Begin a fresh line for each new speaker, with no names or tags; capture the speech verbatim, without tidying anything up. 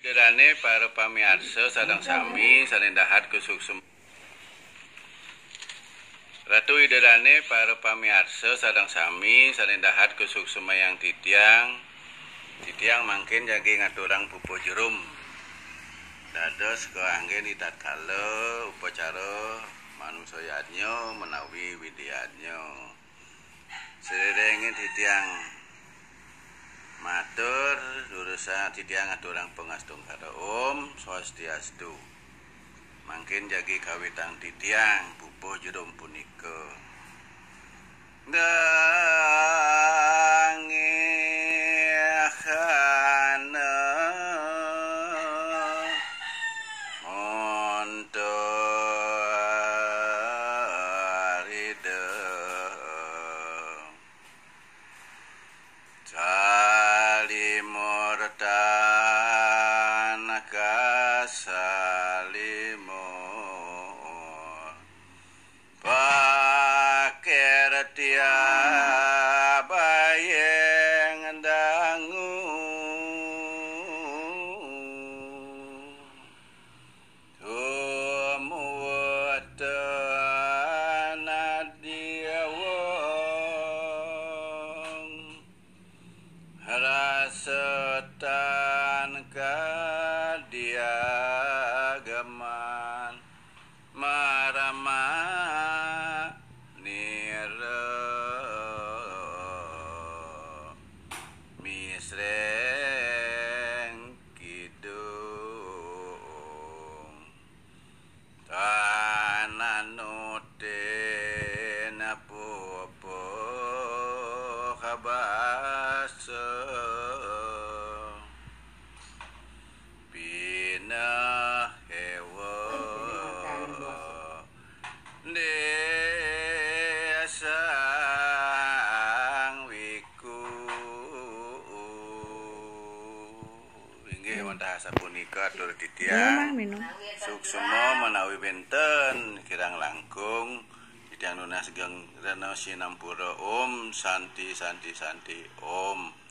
Derane para pamirsa sadang sami salendahat kesuksum. Ratu iderane para pamirsa sadang sami salendahat kesuksumayang titiang. Titiang mangkin jagi ngaturang pupo jerum. Dados keanggen itatkala upacara manungsoyanyo menawi widianyo. Sederenge titiang matur durusa titiang aturang pengastung karo Om Swastiastu. Mangkin jagi kawitang titiang pupuh jerum punika. Dangehana montor ide salimortan kasalimor paker tiap bayeng dangu tumuwatan adiawong rasetan kadiagaman marama nira misreng kidung tananoten apa-apa kabasa pinah hewa desang wiku inggih wonten sapunika atur titiang suksema menawi benten kirang langkung titiang nunas geng rena sinampura Om santi santi santi Om.